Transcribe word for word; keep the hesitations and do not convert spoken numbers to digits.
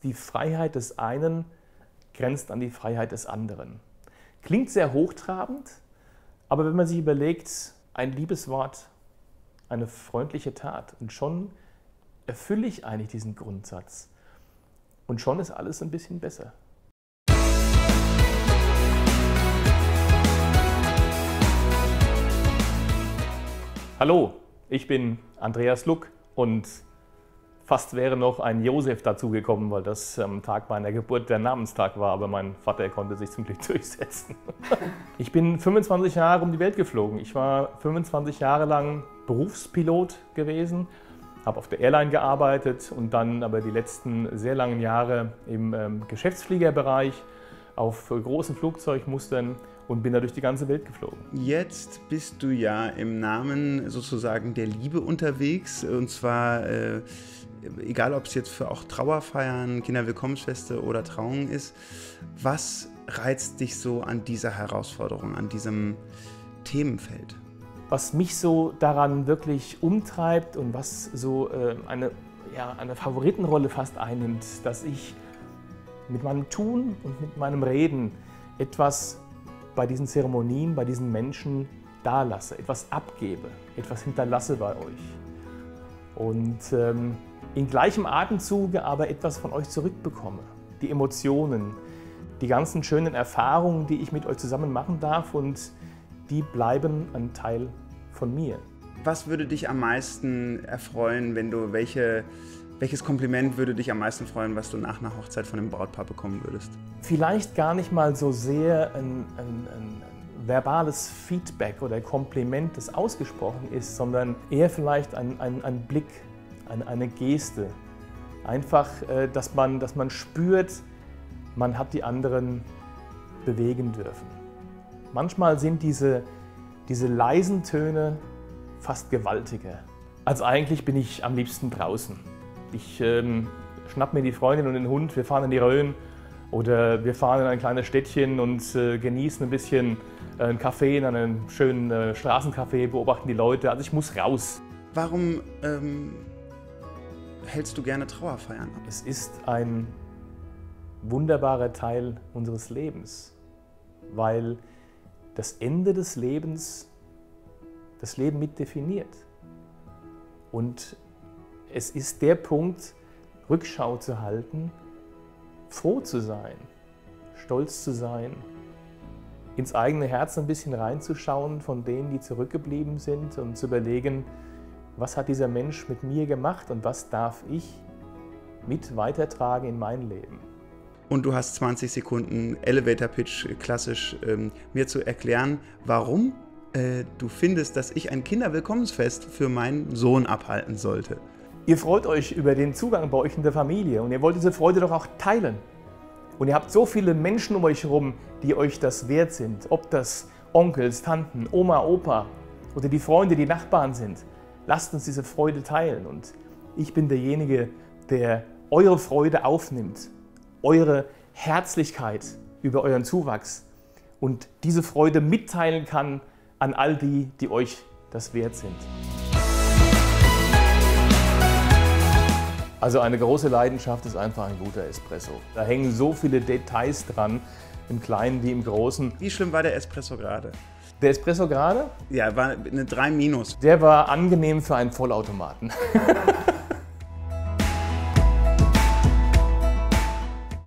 die Freiheit des einen grenzt an die Freiheit des anderen. Klingt sehr hochtrabend, aber wenn man sich überlegt, ein liebes Wort, eine freundliche Tat und schon erfülle ich eigentlich diesen Grundsatz und schon ist alles ein bisschen besser. Hallo, ich bin Andreas Luck und fast wäre noch ein Josef dazugekommen, weil das am Tag meiner Geburt der Namenstag war, aber mein Vater konnte sich zum Glück durchsetzen. Ich bin fünfundzwanzig Jahre um die Welt geflogen. Ich war fünfundzwanzig Jahre lang Berufspilot gewesen, habe auf der Airline gearbeitet und dann aber die letzten sehr langen Jahre im ähm, Geschäftsfliegerbereich auf großen Flugzeugmustern und bin da durch die ganze Welt geflogen. Jetzt bist du ja im Namen sozusagen der Liebe unterwegs und zwar äh, egal, ob es jetzt für auch Trauerfeiern, Kinderwillkommensfeste oder Trauungen ist. Was reizt dich so an dieser Herausforderung, an diesem Themenfeld? Was mich so daran wirklich umtreibt und was so äh, eine, ja, eine Favoritenrolle fast einnimmt, dass ich mit meinem Tun und mit meinem Reden etwas bei diesen Zeremonien, bei diesen Menschen dalasse, etwas abgebe, etwas hinterlasse bei euch. Und ähm, in gleichem Atemzuge aber etwas von euch zurückbekomme. Die Emotionen, die ganzen schönen Erfahrungen, die ich mit euch zusammen machen darf und die bleiben ein Teil von mir. Was würde dich am meisten erfreuen, wenn du, welche, welches Kompliment würde dich am meisten freuen, was du nach einer Hochzeit von dem Brautpaar bekommen würdest? Vielleicht gar nicht mal so sehr ein, ein, ein verbales Feedback oder Kompliment, das ausgesprochen ist, sondern eher vielleicht ein, ein, ein Blick, eine, eine Geste. Einfach, dass man, dass man spürt, man hat die anderen bewegen dürfen. Manchmal sind diese, diese leisen Töne fast gewaltiger. Also eigentlich bin ich am liebsten draußen. Ich ähm, schnapp mir die Freundin und den Hund, wir fahren in die Rhön oder wir fahren in ein kleines Städtchen und äh, genießen ein bisschen äh, einen Kaffee in einem schönen äh, Straßencafé, beobachten die Leute. Also ich muss raus. Warum ähm, hältst du gerne Trauerfeiern ab? Es ist ein wunderbarer Teil unseres Lebens, weil das Ende des Lebens das Leben mit definiert. Und es ist der Punkt, Rückschau zu halten, froh zu sein, stolz zu sein, ins eigene Herz ein bisschen reinzuschauen von denen, die zurückgeblieben sind und zu überlegen, was hat dieser Mensch mit mir gemacht und was darf ich mit weitertragen in mein Leben. Und du hast zwanzig Sekunden Elevator Pitch klassisch ähm, mir zu erklären, warum äh, du findest, dass ich ein Kinderwillkommensfest für meinen Sohn abhalten sollte. Ihr freut euch über den Zugang bei euch in der Familie und ihr wollt diese Freude doch auch teilen. Und ihr habt so viele Menschen um euch herum, die euch das wert sind. Ob das Onkels, Tanten, Oma, Opa oder die Freunde, die Nachbarn sind. Lasst uns diese Freude teilen. Und ich bin derjenige, der eure Freude aufnimmt, eure Herzlichkeit über euren Zuwachs und diese Freude mitteilen kann an all die, die euch das wert sind. Also eine große Leidenschaft ist einfach ein guter Espresso. Da hängen so viele Details dran, im Kleinen wie im Großen. Wie schlimm war der Espresso gerade? Der Espresso gerade? Ja, war eine drei minus. Der war angenehm für einen Vollautomaten.